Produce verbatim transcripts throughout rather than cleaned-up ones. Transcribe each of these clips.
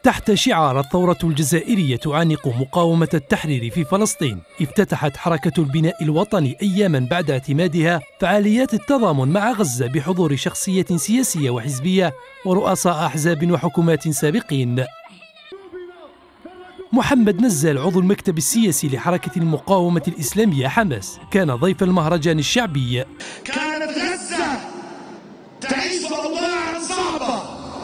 تحت شعار الثورة الجزائرية تعانق مقاومة التحرير في فلسطين، افتتحت حركة البناء الوطني أياما بعد اعتمادها فعاليات التضامن مع غزة بحضور شخصية سياسية وحزبية ورؤساء أحزاب وحكومات سابقين. محمد نزال عضو المكتب السياسي لحركة المقاومة الإسلامية حماس كان ضيف المهرجان الشعبي. كانت غزة تعيش أوضاعا صعبة،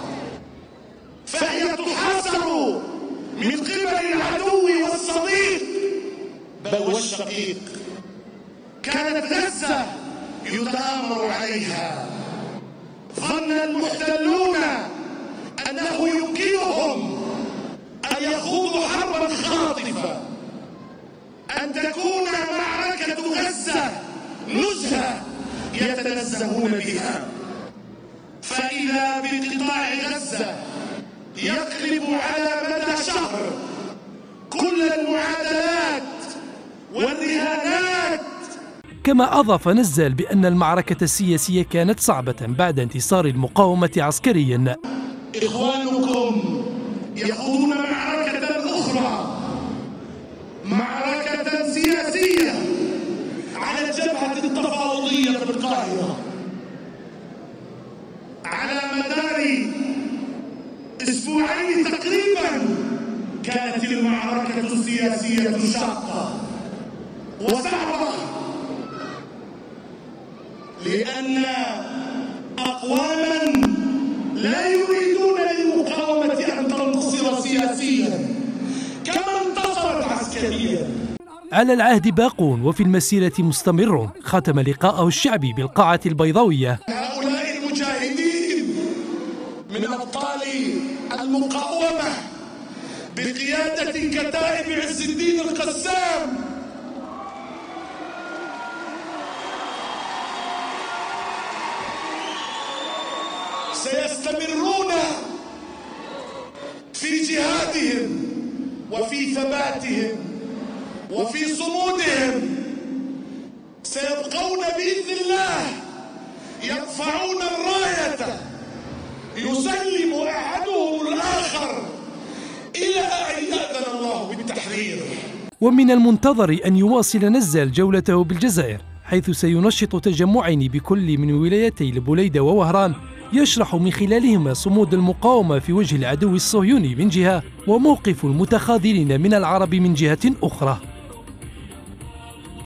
فهي تحاصر من قبل العدو والصديق بل والشقيق. كانت غزة يتآمر عليها، ظن المحتلون أنه يمكنهم أن يخوضوا حربا خاطفة، أن تكون معركة غزة نزهة يتنزهون بها، فإذا بقطاع غزة يقلب على مدى شهر كل المعادلات والرهانات. كما أضاف نزال بأن المعركة السياسية كانت صعبة بعد انتصار المقاومة عسكريا. إخوانكم يخوضون معركة أخرى، معركة سياسية على الجبهة التفاوضية في القاهرة. على مدار أسبوعين تقريبا كانت المعركة السياسية شاقة وصعبة، لأن أقواما لا يريدون للمقاومة أن تنتصر سياسيا كما انتصرت عسكريا. على العهد باقون وفي المسيرة مستمر، ختم لقاءه الشعبي بالقاعة البيضاوية. هؤلاء المجاهدين من أبطال المقاومة بقيادة كتائب عز الدين القسام سيستمرون في جهادهم وفي ثباتهم وفي صمودهم، سيبقون بإذن الله يرفعون الراية، يسلم أحدهم الآخر إلى أن يأذن الله بالتحرير. ومن المنتظر أن يواصل نزال جولته بالجزائر، حيث سينشط تجمعين بكل من ولايتي البليدة ووهران، يشرح من خلالهما صمود المقاومة في وجه العدو الصهيوني من جهة وموقف المتخاذلين من العرب من جهة أخرى.